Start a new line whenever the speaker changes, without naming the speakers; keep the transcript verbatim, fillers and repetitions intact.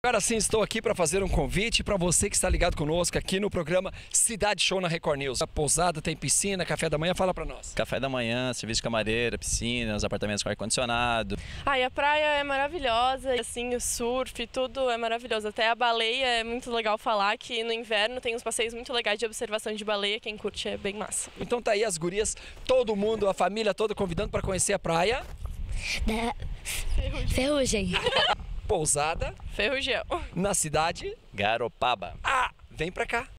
Agora sim, estou aqui para fazer um convite para você que está ligado conosco aqui no programa Cidade Show na Record News. A pousada tem piscina, café da manhã, fala para nós.
Café da manhã, serviço de camareira, piscina, os apartamentos com ar-condicionado.
Ah, e a praia é maravilhosa, assim, o surf, tudo é maravilhoso. Até a baleia é muito legal falar que no inverno tem uns passeios muito legais de observação de baleia, quem curte é bem massa.
Então tá aí as gurias, todo mundo, a família toda convidando para conhecer a praia.
Da Ferrugem.
Pousada.
Ferrugem.
Na cidade
Garopaba.
Ah, vem pra cá.